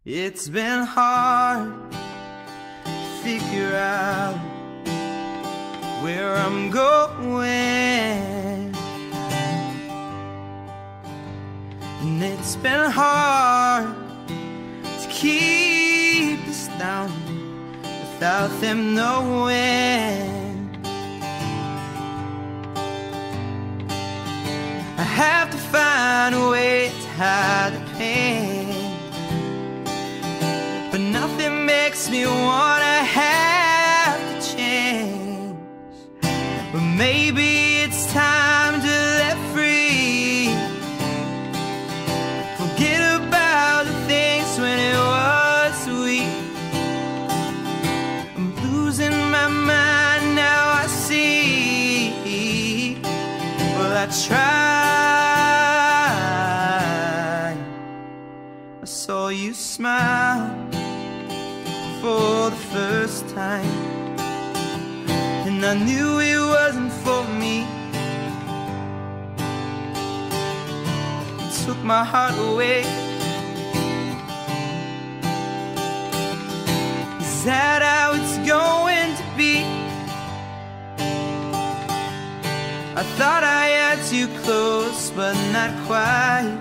It's been hard to figure out where I'm going, and it's been hard to keep this down without them knowing. I have to find a way to hide the pain, but nothing makes me wanna have to change. But maybe it's time to let free, forget about the things when it was sweet. I'm losing my mind now, I see. Well, I tried. I saw you smile for the first time, and I knew it wasn't for me. It took my heart away. Is that how it's going to be? I thought I had you close, but not quite.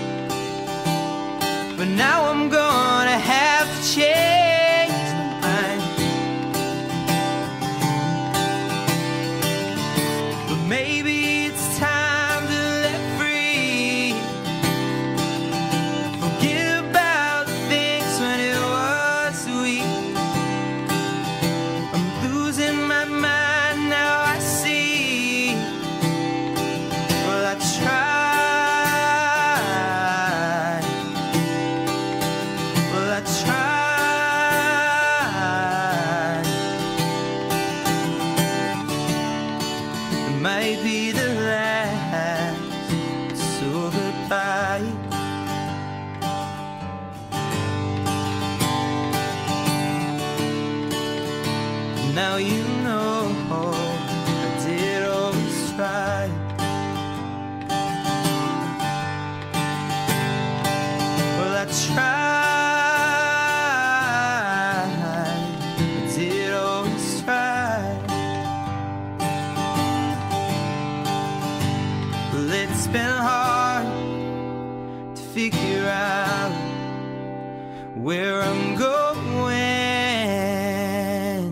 But now I'm gonna have to change my mind. But maybe it's time to let free, forget about the things when it was sweet. I'm losing my mind now, I see. Well, I tried. Might be the last, so goodbye. Now you know I did always try. Well, I tried, I did always try. Well, it's been hard to figure out where I'm going,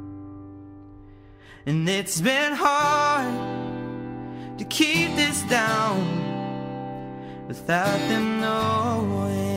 and it's been hard to keep this down without them knowing.